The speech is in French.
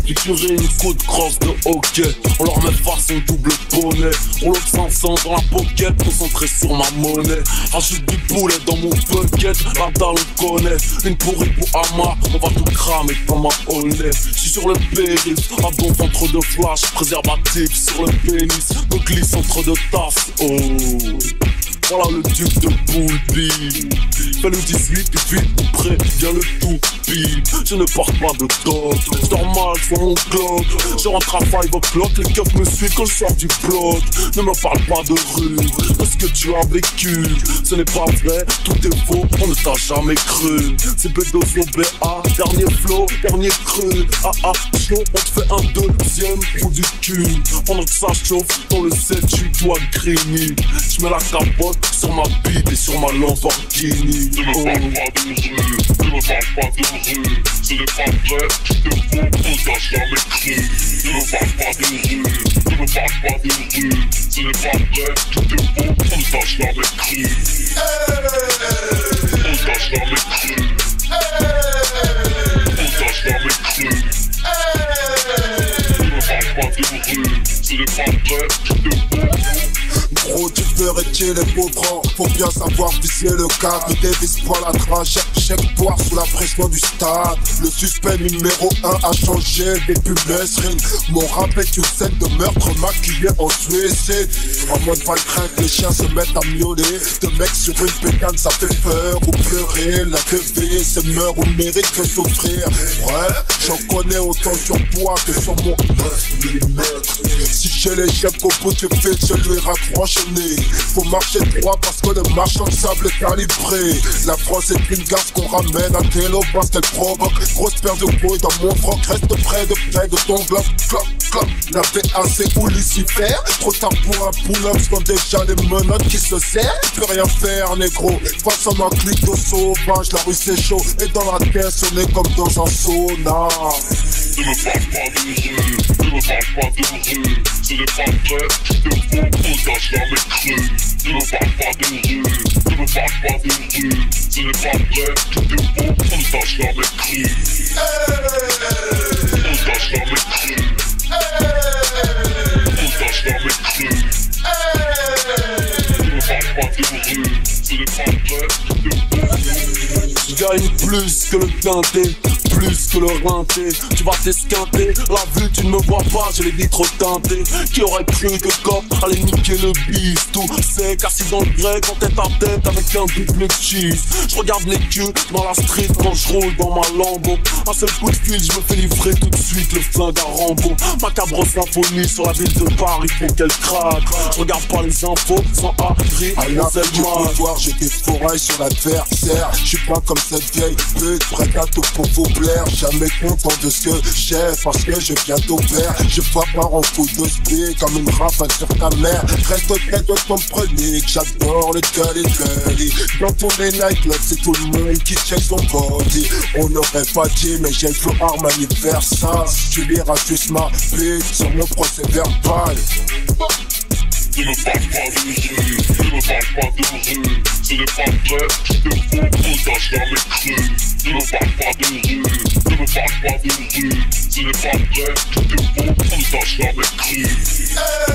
figurer une côte grosse de hockey. On leur met face un double bonnet. On l'autre 500 dans la pocket, concentré sur ma monnaie. Rajoute du poulet dans mon bucket, la dalle on connaît. Une pourrie pour Ama, on va tout cramer dans ma olé. J'suis sur le périph', à bon ventre de flash, préservatif sur le pénis, me glisse entre deux tasses, oh. Voilà le duc de Boulby. Fais le 18 et vite prêt, viens le tout pile. Je ne porte pas de dot, je dors mal sur mon glock. Je rentre à 5 o'clock, les keufs me suivent quand je sors du bloc. Ne me parle pas de rue, de ce que tu as vécu. Ce n'est pas vrai, tout est faux, on ne t'a jamais cru. C'est B2OBA, dernier flow, dernier cru. Ah chaud, on te fait un deuxième trou du cul. Pendant que ça chauffe, dans le 7 tu dois grigner. Je mets la capote sur ma bite et sur ma Lamborghini. Ne me parle pas de rue, ne me parle pas de rue. Ce n'est pas vrai, tu te fous, on t'a jamais cru. Ne me parle pas de rue, ne me parle pas de rue. Ce n'est pas vrai, tu te fous, on t'a jamais cru. On t'a jamais cru. On t'a jamais cru. Ne me parle pas de rue, ce n'est pas vrai, tu te fous. Gros, tu ferais tuer les pauvres. Faut bien savoir viser le cadre. Ne dévisse pas la trace. Chèque boire sous la pression du stade. Le suspect numéro 1 a changé des pubs ring. Mon rap est une scène de meurtre maquillée en suicide. En mode pas crainte, les chiens se mettent à miauler. Deux mecs sur une pécane, ça fait peur ou pleurer. La TV, c'est meurt ou mérite que souffrir. Ouais, j'en connais autant sur toi que sur mon 9 mm. Si j'ai les chefs au bout du fil, je lui raccroche le nez. Faut marcher droit parce que le marchand de sable est calibré. La France est une garce qu'on ramène à Télo parce qu'elle provoque. Grosse paire de couilles dans mon froc, reste près de ton bloc. Cloc, cloc, la VAC ou Lucifer. Trop tard pour un pull-up, sont déjà les menottes qui se serrent. Tu peux rien faire, négro. Face à ma clique de sauvage, la rue c'est chaud. Et dans la caisse, on est comme dans un sauna. Ne me parle pas de rue, ne me parle pas de rue. Ce n'est pas vrai, tu te fous, on t'a jamais cru. Ne me parle pas de rue, ne me parle pas de rue. Ce n'est pas vrai, tu te fous, on t'a jamais cru. On t'a jamais cru. On t'a jamais cru. Ne me parle pas de rue, ce n'est pas vrai, tu te fous. Je gagne plus que le quintet, plus que le rinté. Tu vas t'esquinter, la vue tu ne me vois pas, je l'ai dit trop teinté. Qui aurait cru que Cop allait niquer le bis? Tout sec, assis dans le grec, en tête à tête avec un double cheese. Je regarde les queues dans la street quand je roule dans ma Lambo. Un seul coup de fil, je me fais livrer tout de suite le flingue à Rambo. Macabre symphonie sur la ville de Paris, faut qu'elle craque. Je regarde pas les infos, sans Harry, à la fin du pouvoir, j'ai des fourrailles sur l'adversaire. J'suis pas comme cette vieille pute, prête à tout pour vous plaire. Jamais content de ce que j'ai, parce que je viens d'Aubert. Je vois par en fou de speed, comme une rafale sur ta mère. Reste près de ton premier, j'adore le gully. Dans tous les nightclubs, c'est tout le monde qui check son body. On n'aurait pas dit, mais j'ai le flow Armani Versace. Tu liras juste ma bite sur mon procès verbal. Ne me parle pas de rue, ne me parle pas de rue. Ce n'est pas vrai, tu te fous, on t'a jamais cru. Ne me parle pas de rue, ne me parle pas de rue. Ce n'est pas vrai, tu te fous, on t'a jamais cru.